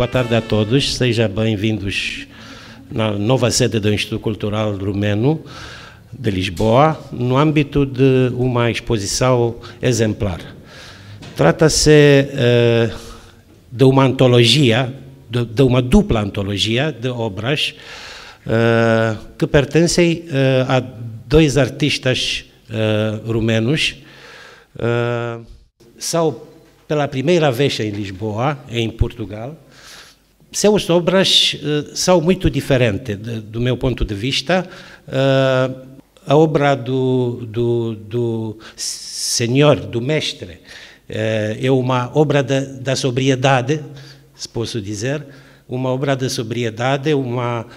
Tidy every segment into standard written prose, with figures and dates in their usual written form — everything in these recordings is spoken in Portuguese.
boa tarde a todos, sejam bem-vindos na nova sede do Instituto Cultural Romeno de Lisboa, no âmbito de uma exposição exemplar. Trata-se de uma antologia, de uma dupla antologia de obras que pertencem a dois artistas romenos. São pela primeira vez em Lisboa, em Portugal. Suas obras são muito diferentes, do meu ponto de vista. A obra do senhor, do mestre, é uma obra da sobriedade, se posso dizer, uma obra de sobriedade, uma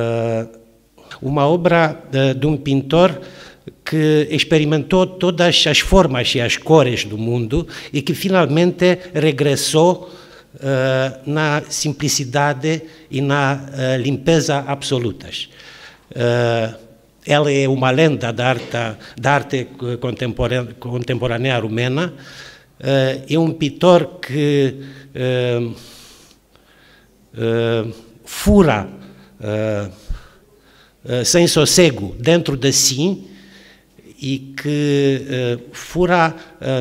obra de um pintor que experimentou todas as formas e as cores do mundo e que finalmente regressou na simplicidade e na limpeza absolutas. Ela é uma lenda da arte contemporânea romena. É um pintor que fura sem sossego dentro de si e que fura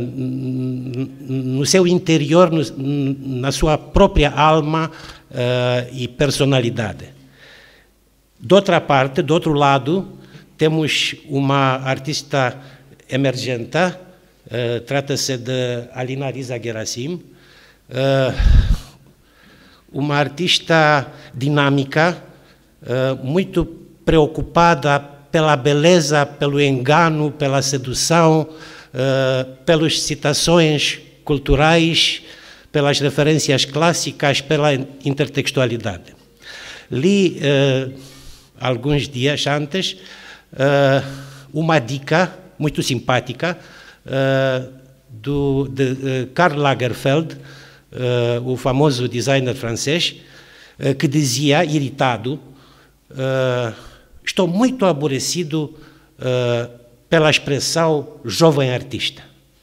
no seu interior, na sua própria alma e personalidade. De outra parte, do outro lado, temos uma artista emergente, trata-se de Alina Riza Gerasim, uma artista dinâmica, muito preocupada pela beleza, pelo engano, pela sedução, pelas citações culturais, pelas referências clássicas, pela intertextualidade. Li, alguns dias antes, uma dica muito simpática de Karl Lagerfeld, o famoso designer francês, que dizia, irritado, estou muito aborrecido pela expressão jovem artista,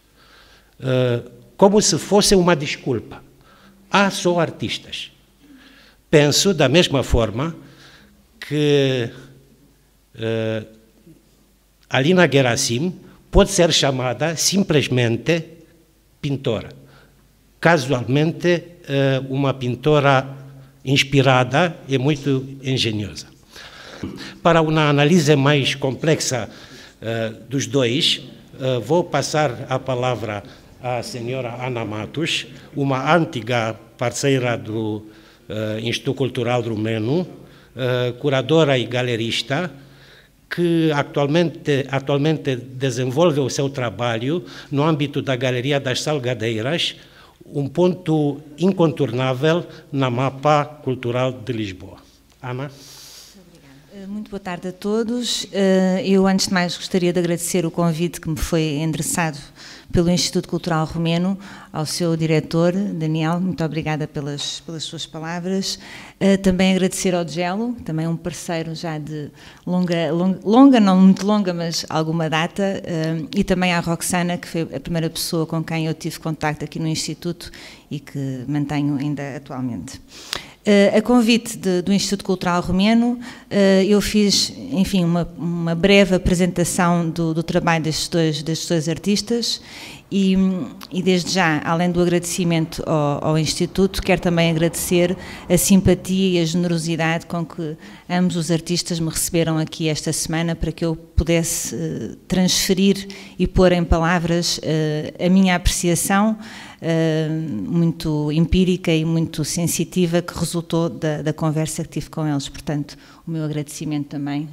como se fosse uma desculpa. Há só artistas. Penso da mesma forma que Alina Gerasim pode ser chamada simplesmente pintora. Casualmente, uma pintora inspirada e muito engenhosa. Para uma análise mais complexa dos dois, vou passar a palavra à senhora Ana Matos, uma antiga parceira do Instituto Cultural Romeno, curadora e galerista, que atualmente desenvolve o seu trabalho no âmbito da Galeria das Salgadeiras, um ponto incontornável na mapa cultural de Lisboa. Ana? Muito boa tarde a todos. Eu, antes de mais, gostaria de agradecer o convite que me foi endereçado pelo Instituto Cultural Romeno, ao seu diretor, Daniel, muito obrigada pelas suas palavras. Também agradecer ao Gelo, também um parceiro já de longa, não muito longa, mas alguma data, e também à Roxana, que foi a primeira pessoa com quem eu tive contacto aqui no Instituto e que mantenho ainda atualmente. A convite do Instituto Cultural Romeno, eu fiz, enfim, uma breve apresentação do trabalho destes dois artistas e desde já, além do agradecimento ao Instituto, quero também agradecer a simpatia e a generosidade com que ambos os artistas me receberam aqui esta semana para que eu pudesse transferir e pôr em palavras a minha apreciação muito empírica e muito sensitiva que resultou da conversa que tive com eles. Portanto, o meu agradecimento também.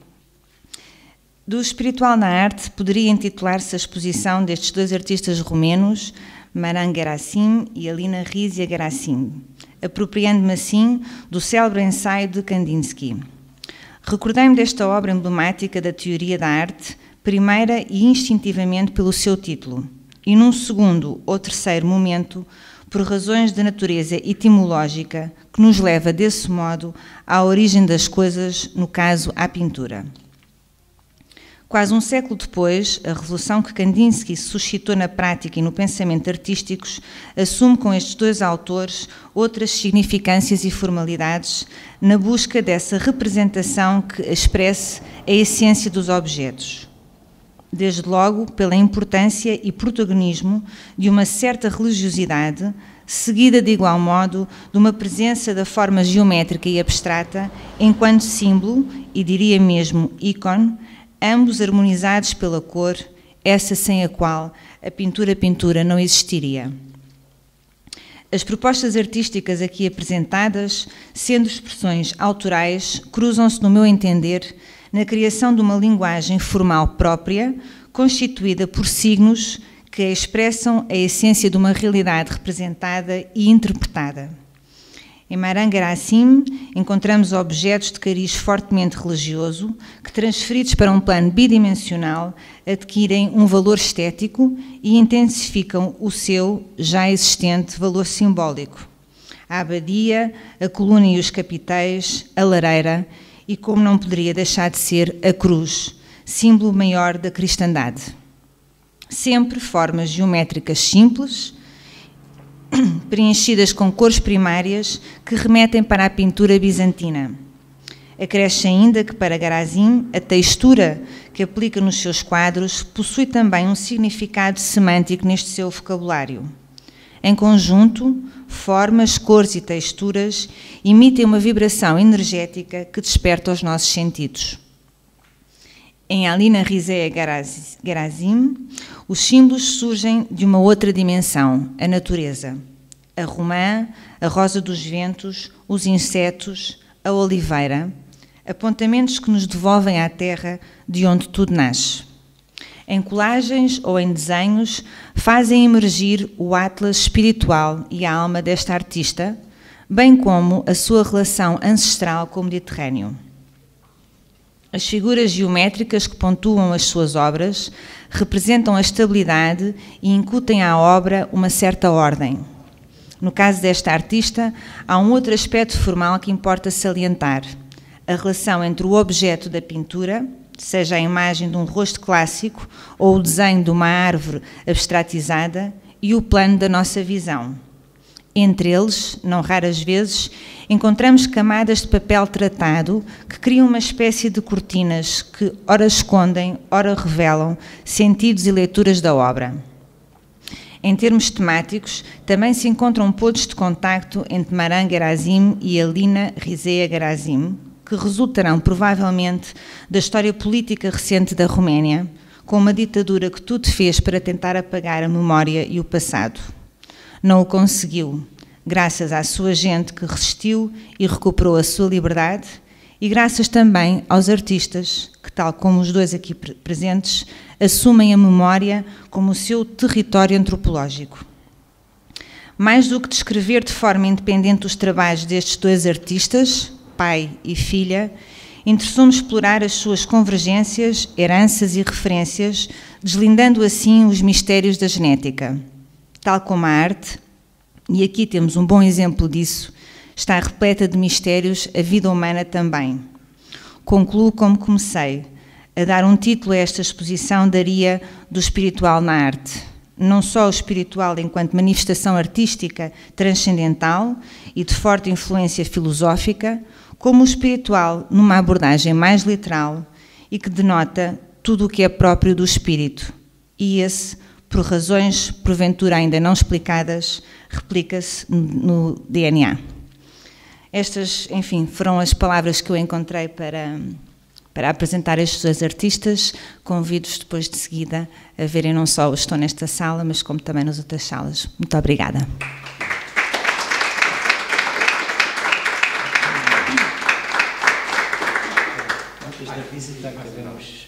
Do espiritual na arte poderia intitular-se a exposição destes dois artistas romenos, Maran Gerasim e Alina Riza Gerasim, apropriando-me assim do célebre ensaio de Kandinsky. Recordei-me desta obra emblemática da teoria da arte, primeira e instintivamente pelo seu título, e num segundo ou terceiro momento, por razões de natureza etimológica, que nos leva, desse modo, à origem das coisas, no caso, à pintura. Quase um século depois, a revolução que Kandinsky suscitou na prática e no pensamento artísticos assume com estes dois autores outras significâncias e formalidades na busca dessa representação que expresse a essência dos objetos. Desde logo, pela importância e protagonismo de uma certa religiosidade, seguida de igual modo de uma presença da forma geométrica e abstrata enquanto símbolo, e diria mesmo ícone, ambos harmonizados pela cor, essa sem a qual a pintura não existiria. As propostas artísticas aqui apresentadas, sendo expressões autorais, cruzam-se, no meu entender, na criação de uma linguagem formal própria, constituída por signos que expressam a essência de uma realidade representada e interpretada. Em Maran Gerasim encontramos objetos de cariz fortemente religioso que, transferidos para um plano bidimensional, adquirem um valor estético e intensificam o seu já existente valor simbólico. A abadia, a coluna e os capitéis, a lareira e, como não poderia deixar de ser, a cruz, símbolo maior da cristandade. Sempre formas geométricas simples, preenchidas com cores primárias que remetem para a pintura bizantina. Acresce ainda que, para Gerasim, a textura que aplica nos seus quadros possui também um significado semântico neste seu vocabulário. Em conjunto, formas, cores e texturas emitem uma vibração energética que desperta os nossos sentidos. Em Alina Rizea Gerasim, os símbolos surgem de uma outra dimensão, a natureza. A romã, a rosa dos ventos, os insetos, a oliveira, apontamentos que nos devolvem à terra de onde tudo nasce. Em colagens ou em desenhos, fazem emergir o atlas espiritual e a alma desta artista, bem como a sua relação ancestral com o Mediterrâneo. As figuras geométricas que pontuam as suas obras representam a estabilidade e incutem à obra uma certa ordem. No caso desta artista, há um outro aspecto formal que importa salientar: a relação entre o objeto da pintura, seja a imagem de um rosto clássico ou o desenho de uma árvore abstratizada, e o plano da nossa visão. Entre eles, não raras vezes, encontramos camadas de papel tratado que criam uma espécie de cortinas que ora escondem, ora revelam sentidos e leituras da obra. Em termos temáticos, também se encontram pontos de contacto entre Maran Gerasim e Alina Rizea Gerasim, que resultarão provavelmente da história política recente da Roménia, com uma ditadura que tudo fez para tentar apagar a memória e o passado. Não o conseguiu, graças à sua gente que resistiu e recuperou a sua liberdade, e graças também aos artistas que, tal como os dois aqui presentes, assumem a memória como o seu território antropológico. Mais do que descrever de forma independente os trabalhos destes dois artistas, pai e filha, interessou-me explorar as suas convergências, heranças e referências, deslindando assim os mistérios da genética. Tal como a arte, e aqui temos um bom exemplo disso, está repleta de mistérios, a vida humana também. Concluo como comecei. A dar um título a esta exposição daria do espiritual na arte. Não só o espiritual enquanto manifestação artística transcendental e de forte influência filosófica, como o espiritual numa abordagem mais literal e que denota tudo o que é próprio do espírito. E esse, por razões porventura ainda não explicadas, replica-se no DNA. Estas, enfim, foram as palavras que eu encontrei para apresentar estes dois artistas. Convido-os depois de seguida a verem não só o Estou Nesta Sala, mas como também nas outras salas. Muito obrigada. Antes da visita queremos...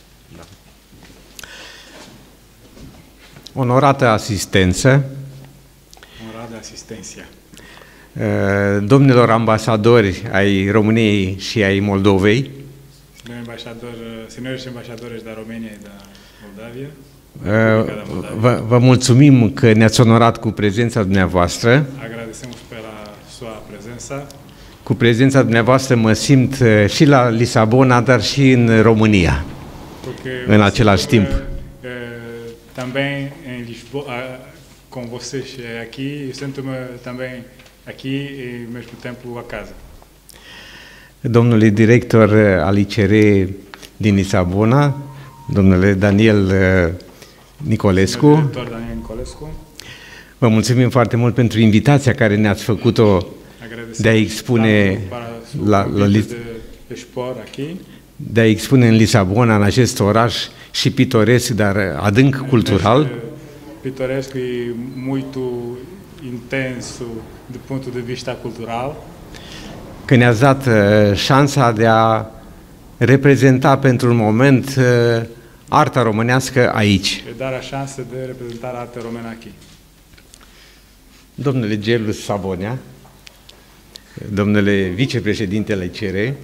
Onorată asistență, Onorată asistenție, domnilor ambasadori ai României și ai Moldovei, senhores embaixadores da România e da Moldávia, vă mulțumim că ne-ați onorat cu prezența dumneavoastră. agradecemos pela sua presença. Cu prezența dumneavoastră mă simt și la Lisabona, dar și în România. în același timp. Também em Lisboa, com vocês aqui, eu sinto-me também aqui e ao mesmo tempo acasă. Domnului director al ICR din Lisabona, domnule Daniel Nicolescu, Director Daniel Nicolescu, vă mulțumim foarte mult pentru invitația care ne-ați făcut-o de a expune de a expune în Lisabona, în acest oraș și pitoresc, dar adânc cultural. Pitoresc e muito intenso do ponto de vista cultural. Că ne-ați dat șansa de a reprezenta pentru un moment arta românească aici. Dar a șansă de reprezentare arta română aici. Domnule Gelus Sabonea, domnule vicepreședintele ICR,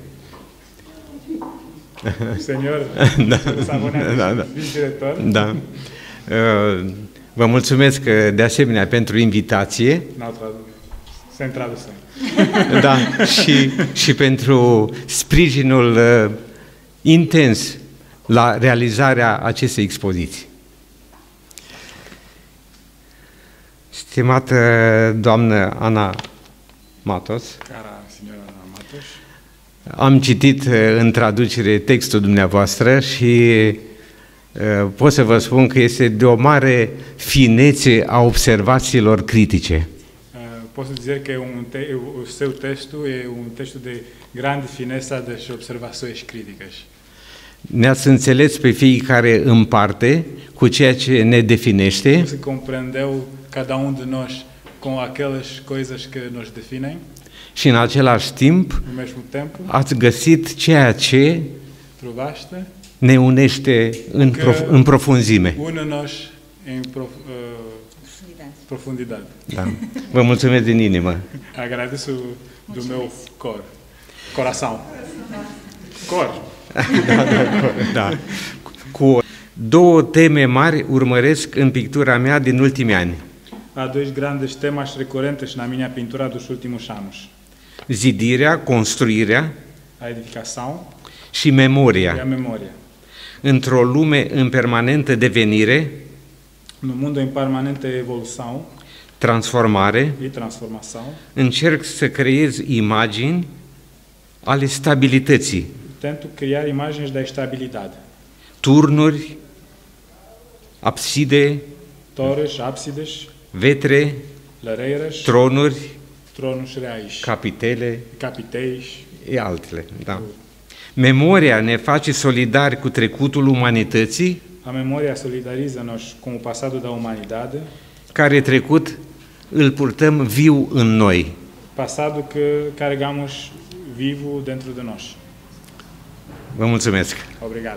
Senior Sabonea, vice-director. Da. Vă mulțumesc de asemenea pentru invitație. Sem tradução. Da, și pentru sprijinul intens la realizarea acestei expoziții. Stimată doamnă Ana Matos, Cara signora Ana Matos, am citit în traducere textul dumneavoastră și pot să vă spun că este de o mare finețe a observațiilor critice. Posso dizer que o seu texto é texto de grande fineza das observações críticas. Ne-ați înțeles pe fiecare în parte cu ceea ce ne definește. Você compreendeu cada de nós com aquelas coisas que nos definem. Și în același timp ao mesmo tempo, ați găsit ceea ce trovaste ne unește în profunzime. Une-nos em profundidade. Da. Vă mulțumesc din inimă. Agradeço do meu coração. Cor. Da. Cu două teme mari urmăresc în pictura mea din ultimii ani. Há dois grandes temas recorrentes na minha pintura dos últimos anos. Zidirea, construirea a edificação și memoria. E a memória. Într-o lume în permanentă devenire, no mundo em permanente evolução, transformare, e transformação, încerc să creez imagini ale stabilității. Tento criar imagens da estabilidade. Turnuri, abside, torres, ábsides, vetre, lareiras, tronuri, tronos reais, capitéis e altele. Da. Memoria ne face solidari cu trecutul umanității. A memória solidariza-nos com o passado da humanidade. Care trecut îl purtăm viu în noi. Passado que carregamos vivo dentro de nós. Vă mulțumesc. Obrigado.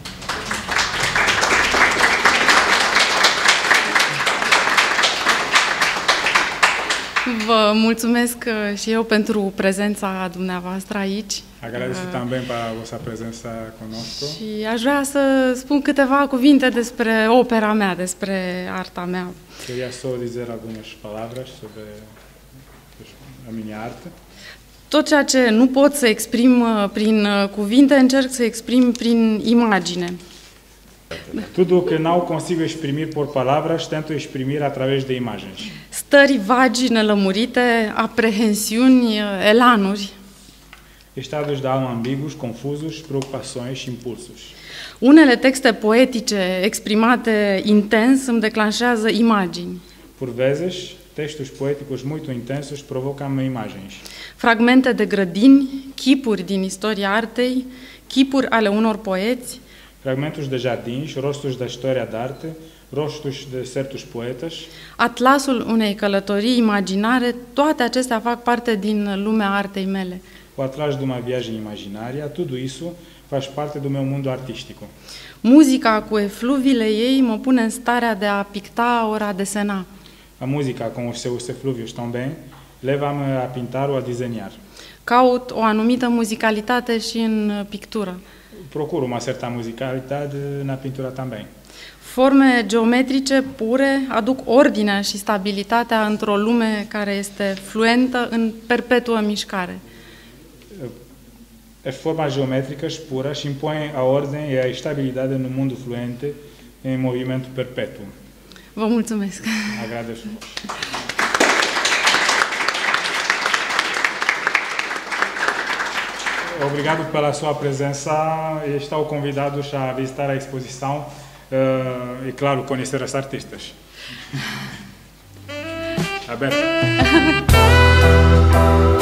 Vă mulțumesc și eu pentru prezența dumneavoastră aici. Agradeço também para a vossa presença conosco. Și aș vrea să spun câteva cuvinte despre opera mea, despre arta mea. Queria só dizer algumas palavras sobre a minha arte. Tot ceea ce nu pot să exprim prin cuvinte, încerc să exprim prin imagine. Tudo o que não consigo exprimir por palavras, tento exprimir através de imagens. Stări vagi, nelămurite, aprehensiuni, elanuri. Estados de alma ambíguos, confusos, preocupações, impulsos. Unele texte poetice exprimate intens îmi declanșează imagini. Por vezes, textos poéticos muito intensos provocam-me imagens. Fragmente de grădini, chipuri din istoria artei, chipuri ale unor poeți. Fragmentos de jardins, rostos da história da arte, rostos de certos poetas. Atlasul unei călătorii imaginare, toate acestea fac parte din lumea artei mele. O atlas de uma viagem imaginária, tudo isso faz parte do meu mundo artístico. Muzica cu efluviile ei mă pune în starea de a picta ori a desena. A música com os seus eflúvios também leva-me a pintar ou a desenhar. Caut o anumită muzicalitate și în pictură. Procuro uma certa musicalidade na pintura também. Forme geometrice pure aduc ordinea și stabilitatea într-o lume care este fluentă în perpetuă mișcare. as formas geométricas puras impõem a ordem e a estabilidade no mundo fluente em movimento perpétuo. Vă mulțumesc! Agradeço. Obrigado pela sua presença e estão convidados a visitar a exposição e, claro, conhecer as artistas. Aberta.